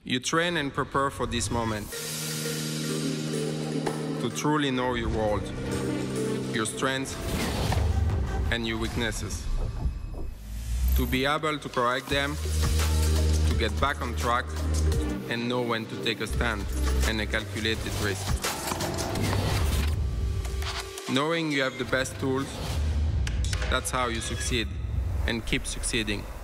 You train and prepare for this moment to truly know your world, your strengths and your weaknesses, to be able to correct them, to get back on track, and know when to take a stand and a calculated risk. Knowing you have the best tools, that's how you succeed and keep succeeding.